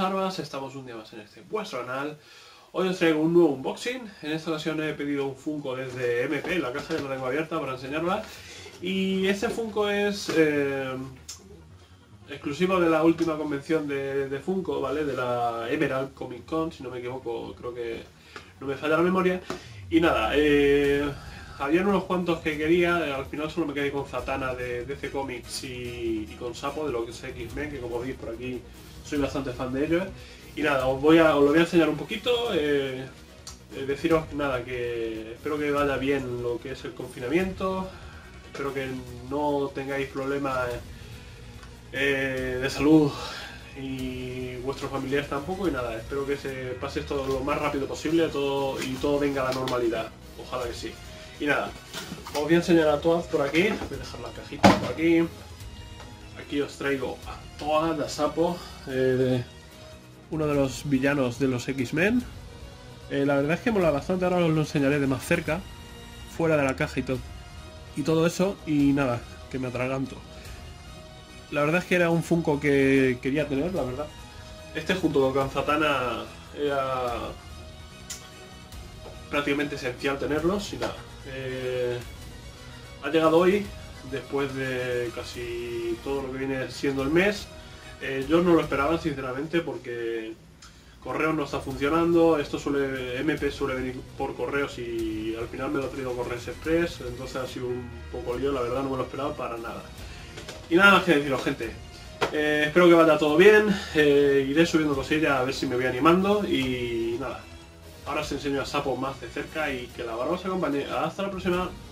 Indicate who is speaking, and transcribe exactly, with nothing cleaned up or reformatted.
Speaker 1: Jarbas, estamos un día más en este vuestro canal. Hoy os traigo un nuevo unboxing. En esta ocasión he pedido un Funko desde M P, la casa ya la tengo abierta para enseñarla. Y este Funko es eh, exclusivo de la última convención de, de Funko, ¿vale? De la Emerald Comic Con, si no me equivoco, creo que no me falla la memoria. Y nada, eh, habían unos cuantos que quería, al final solo me quedé con Zatanna de D C Comics y, y con Sapo de lo que es X-Men, que como veis por aquí soy bastante fan de ellos. Y nada, os, voy a, os lo voy a enseñar un poquito, eh, eh, deciros nada, que espero que vaya bien lo que es el confinamiento, espero que no tengáis problemas eh, de salud y vuestros familiares tampoco, y nada, espero que se pase esto lo más rápido posible todo, y todo venga a la normalidad, ojalá que sí. Y nada, os voy a enseñar a Toad por aquí, voy a dejar la cajita por aquí. Aquí os traigo a Toad, a Sapo, eh, uno de los villanos de los X-Men. Eh, la verdad es que mola bastante, ahora os lo enseñaré de más cerca, fuera de la caja y todo, y todo eso, y nada, que me atraganto. La verdad es que era un Funko que quería tener, la verdad. Este junto con Zatanna era prácticamente esencial tenerlos, y nada. Eh, ha llegado hoy, después de casi todo lo que viene siendo el mes. Eh, yo no lo esperaba sinceramente, porque correo no está funcionando, esto suele, M P suele venir por correos y al final me lo ha traído Correos Express, entonces ha sido un poco lío, la verdad no me lo esperaba para nada. Y nada más que deciros, gente, eh, espero que vaya todo bien, eh, iré subiendo cosillas a ver si me voy animando y nada, ahora os enseño a Sapo más de cerca y que la barba os acompañe. Hasta la próxima.